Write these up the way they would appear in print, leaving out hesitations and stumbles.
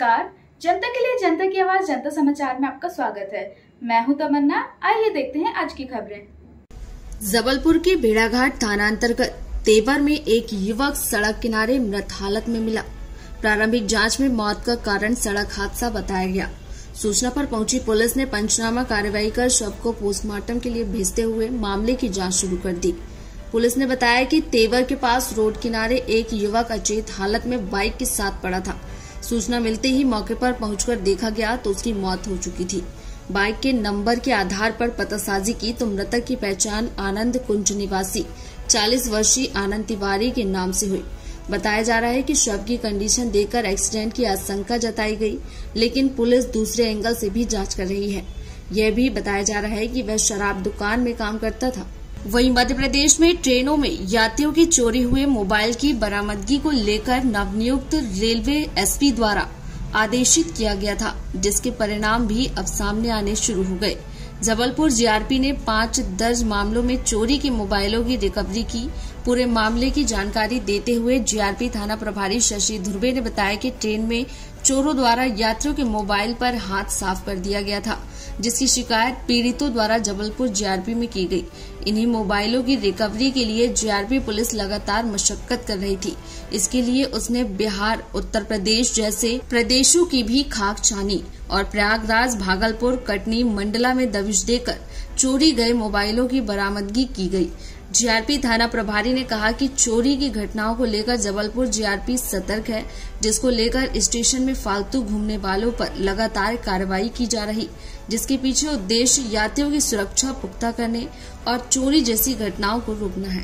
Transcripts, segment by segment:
नमस्कार। जनता के लिए जनता की आवाज जनता समाचार में आपका स्वागत है। मैं हूं तमन्ना। आइए देखते हैं आज की खबरें। जबलपुर के भेड़ाघाट थाना अंतर्गत तेवर में एक युवक सड़क किनारे मृत हालत में मिला। प्रारंभिक जांच में मौत का कारण सड़क हादसा बताया गया। सूचना पर पहुंची पुलिस ने पंचनामा कार्रवाई कर शव को पोस्टमार्टम के लिए भेजते हुए मामले की जांच शुरू कर दी। पुलिस ने बताया कि तेवर के पास रोड किनारे एक युवक अचेत हालत में बाइक के साथ पड़ा था। सूचना मिलते ही मौके पर पहुंचकर देखा गया तो उसकी मौत हो चुकी थी। बाइक के नंबर के आधार पर पतासाजी की तो मृतक की पहचान आनंद कुंज निवासी 40 वर्षीय आनंद तिवारी के नाम से हुई। बताया जा रहा है कि शव की कंडीशन देखकर एक्सीडेंट की आशंका जताई गई, लेकिन पुलिस दूसरे एंगल से भी जांच कर रही है। यह भी बताया जा रहा है कि वह शराब दुकान में काम करता था। वहीं मध्य प्रदेश में ट्रेनों में यात्रियों के चोरी हुए मोबाइल की बरामदगी को लेकर नवनियुक्त रेलवे एसपी द्वारा आदेशित किया गया था, जिसके परिणाम भी अब सामने आने शुरू हो गए। जबलपुर जीआरपी ने 5 दर्ज मामलों में चोरी के मोबाइलों की रिकवरी की। पूरे मामले की जानकारी देते हुए जीआरपी थाना प्रभारी शशि धुर्वे ने बताया कि ट्रेन में चोरों द्वारा यात्रियों के मोबाइल पर हाथ साफ कर दिया गया था, जिसकी शिकायत पीड़ितों द्वारा जबलपुर जीआरपी में की गई। इन्हीं मोबाइलों की रिकवरी के लिए जीआरपी पुलिस लगातार मशक्कत कर रही थी। इसके लिए उसने बिहार, उत्तर प्रदेश जैसे प्रदेशों की भी खाक छानी और प्रयागराज, भागलपुर, कटनी, मंडला में दबिश देकर चोरी गए मोबाइलों की बरामदगी की गई। जीआरपी थाना प्रभारी ने कहा कि चोरी की घटनाओं को लेकर जबलपुर जीआरपी सतर्क है, जिसको लेकर स्टेशन में फालतू घूमने वालों पर लगातार कार्रवाई की जा रही, जिसके पीछे उद्देश्य यात्रियों की सुरक्षा पुख्ता करने और चोरी जैसी घटनाओं को रोकना है।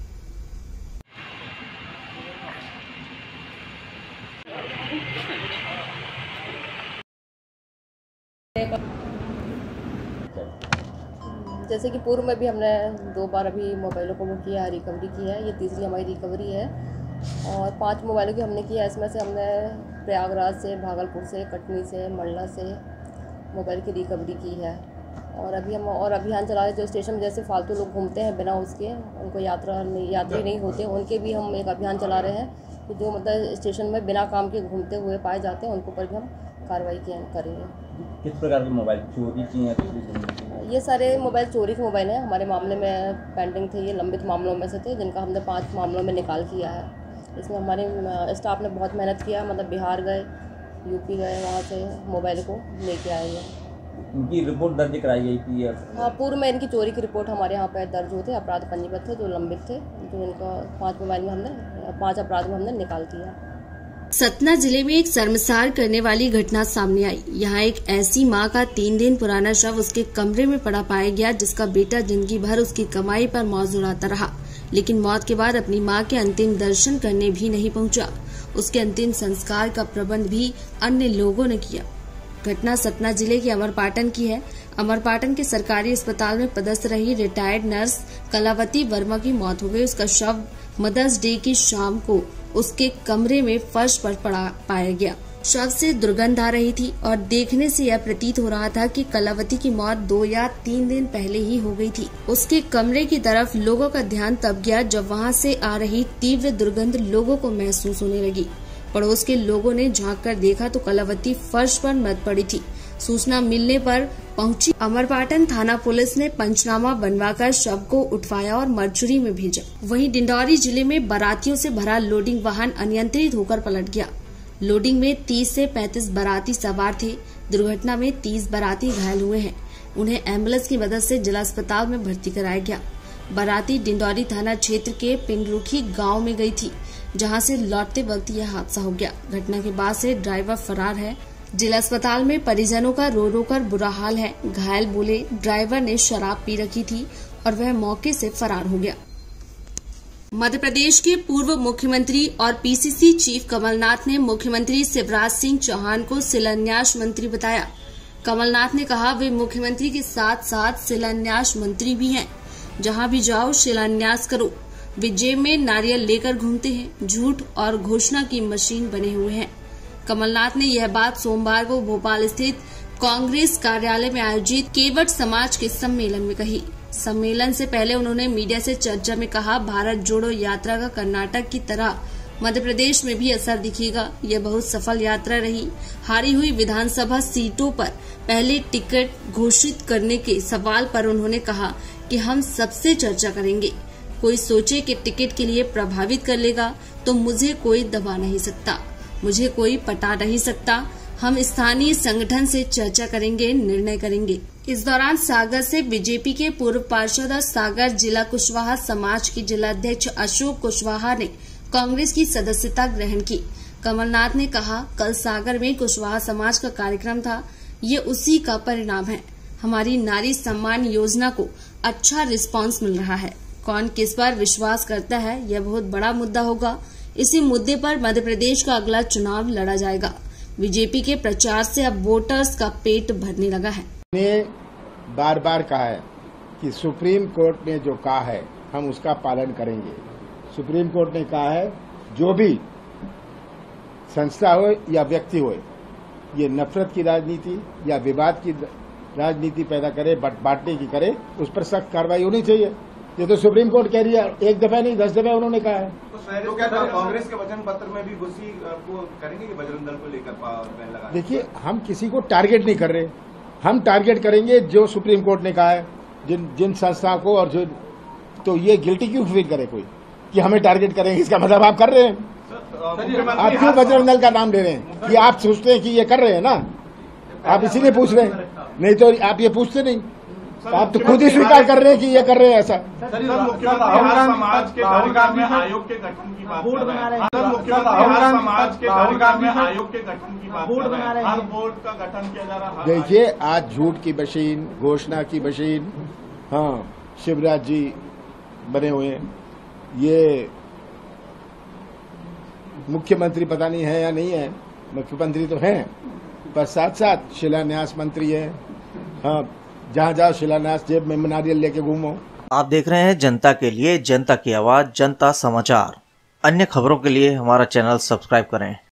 जैसे कि पूर्व में भी हमने 2 बार अभी मोबाइलों को किया, रिकवरी की है। ये तीसरी हमारी रिकवरी है और 5 मोबाइलों की हमने किया। इसमें से हमने प्रयागराज से, भागलपुर से, कटनी से, मंडला से मोबाइल की रिकवरी की है। और अभी हम और अभियान चला रहे हैं। जो स्टेशन में जैसे फालतू लोग घूमते हैं बिना उसके, उनको यात्री नहीं होते, उनके भी हम एक अभियान चला रहे हैं कि जो मतलब स्टेशन में बिना काम के घूमते हुए पाए जाते हैं, उनके ऊपर भी हम कार्रवाई करेंगे। किस प्रकार के मोबाइल चोरी की हैं? ये सारे मोबाइल चोरी के मोबाइल हैं। हमारे मामले में पेंडिंग थे, ये लंबित मामलों में से थे, जिनका हमने 5 मामलों में निकाल किया है। इसमें हमारे स्टाफ ने बहुत मेहनत किया, मतलब बिहार गए, यूपी गए, वहाँ से मोबाइल को लेके आए हैं। इनकी रिपोर्ट दर्ज कराई गई थी? हाँ, पूर्व में इनकी चोरी की रिपोर्ट हमारे यहाँ पर दर्ज हुए थे। अपराध पंजीबद्ध थे जो लंबित थे, जो इनका 5 मोबाइल में हमने 5 अपराध में हमने निकाल किया। सतना जिले में एक शर्मसार करने वाली घटना सामने आई। यहाँ एक ऐसी मां का 3 दिन पुराना शव उसके कमरे में पड़ा पाया गया, जिसका बेटा जिंदगी भर उसकी कमाई पर मौज उड़ाता रहा, लेकिन मौत के बाद अपनी मां के अंतिम दर्शन करने भी नहीं पहुंचा। उसके अंतिम संस्कार का प्रबंध भी अन्य लोगों ने किया। घटना सतना जिले के अमरपाटन की है। अमरपाटन के सरकारी अस्पताल में पदस्थ रही रिटायर्ड नर्स कलावती वर्मा की मौत हो गई। उसका शव मदर्स डे की शाम को उसके कमरे में फर्श पर पड़ा पाया गया। शव से दुर्गंध आ रही थी और देखने से यह प्रतीत हो रहा था कि कलावती की मौत 2 या 3 दिन पहले ही हो गई थी। उसके कमरे की तरफ लोगों का ध्यान तब गया जब वहां से आ रही तीव्र दुर्गंध लोगों को महसूस होने लगी। पड़ोस के लोगों ने झांक कर देखा तो कलावती फर्श पर मृत पड़ी थी। सूचना मिलने पर पहुंची अमरपाटन थाना पुलिस ने पंचनामा बनवाकर शव को उठवाया और मर्चुरी में भेजा। वहीं डिंडौरी जिले में बारातियों से भरा लोडिंग वाहन अनियंत्रित होकर पलट गया। लोडिंग में 30 से 35 बाराती सवार थे। दुर्घटना में 30 बाराती घायल हुए हैं। उन्हें एम्बुलेंस की मदद से जिला अस्पताल में भर्ती कराया गया। बाराती डिंडौरी थाना क्षेत्र के पिंडरुखी गाँव में गयी थी, जहाँ से लौटते वक्त यह हादसा हो गया। घटना के बाद से ड्राइवर फरार है। जिला अस्पताल में परिजनों का रो रो कर बुरा हाल है। घायल बोले ड्राइवर ने शराब पी रखी थी और वह मौके से फरार हो गया। मध्य प्रदेश के पूर्व मुख्यमंत्री और पीसीसी चीफ कमलनाथ ने मुख्यमंत्री शिवराज सिंह चौहान को शिलान्यास मंत्री बताया। कमलनाथ ने कहा वे मुख्यमंत्री के साथ साथ शिलान्यास मंत्री भी हैं। जहां भी जाओ शिलान्यास करो। वे जेब में नारियल लेकर घूमते हैं, झूठ और घोषणा की मशीन बने हुए हैं। कमलनाथ ने यह बात सोमवार को भोपाल स्थित कांग्रेस कार्यालय में आयोजित केवट समाज के सम्मेलन में कही। सम्मेलन से पहले उन्होंने मीडिया से चर्चा में कहा, भारत जोड़ो यात्रा का कर्नाटक की तरह मध्य प्रदेश में भी असर दिखेगा। यह बहुत सफल यात्रा रही। हारी हुई विधानसभा सीटों पर पहले टिकट घोषित करने के सवाल पर उन्होंने कहा कि हम सबसे चर्चा करेंगे। कोई सोचे कि टिकट के लिए प्रभावित कर लेगा तो मुझे कोई दबा नहीं सकता, मुझे कोई पटा नहीं सकता। हम स्थानीय संगठन से चर्चा करेंगे, निर्णय करेंगे। इस दौरान सागर से बीजेपी के पूर्व पार्षद और सागर जिला कुशवाहा समाज के जिलाध्यक्ष अशोक कुशवाहा ने कांग्रेस की सदस्यता ग्रहण की। कमलनाथ ने कहा, कल सागर में कुशवाहा समाज का कार्यक्रम था, ये उसी का परिणाम है। हमारी नारी सम्मान योजना को अच्छा रिस्पांस मिल रहा है। कौन किस पर विश्वास करता है, यह बहुत बड़ा मुद्दा होगा। इसी मुद्दे पर मध्य प्रदेश का अगला चुनाव लड़ा जाएगा। बीजेपी के प्रचार से अब वोटर्स का पेट भरने लगा है। ने बार बार कहा है कि सुप्रीम कोर्ट ने जो कहा है हम उसका पालन करेंगे। सुप्रीम कोर्ट ने कहा है जो भी संस्था हो या व्यक्ति हो, ये नफरत की राजनीति या विवाद की राजनीति पैदा करे, बांटने की करे, उस पर सख्त कार्रवाई होनी चाहिए। ये तो सुप्रीम कोर्ट कह रही है, एक दफा नहीं 10 दफा उन्होंने कहा है। तो क्या कांग्रेस के वचन पत्र में भी उसी को करेंगे कि बजरंग दल को लेकर बैन लगा? देखिए, हम किसी को टारगेट नहीं कर रहे, हम टारगेट करेंगे जो सुप्रीम कोर्ट ने कहा है, जिन संस्थाओं को, और जो तो ये गिल्टी क्यों फील करे कोई कि हमें टारगेट करेंगे? इसका मतलब आप कर रहे हैं, आप क्यों बजरंग दल का नाम ले रहे हैं? कि आप सोचते हैं कि ये कर रहे हैं ना, आप इसीलिए पूछ रहे हैं, नहीं तो आप ये पूछते नहीं। आप तो खुद ही स्वीकार कर रहे हैं कि ये कर रहे हैं ऐसा। समाज के दरगाह में आयोग के गठन की बात कर रहे हैं। समाज के दरगाह में आयोग के गठन की बात कर रहे हैं। हर बोर्ड का गठन किया जा रहा है। देखिए, आज झूठ की मशीन, घोषणा की मशीन, हाँ, शिवराज जी बने हुए हैं। ये मुख्यमंत्री पता नहीं है या नहीं है, मुख्यमंत्री तो हैं, पर साथ साथ शिलान्यास मंत्री है। हाँ, जहाँ जाओ शिलान्यास, जेब में नारियल लेके घूमो। आप देख रहे हैं जनता के लिए, जनता की आवाज, जनता समाचार। अन्य खबरों के लिए हमारा चैनल सब्सक्राइब करें।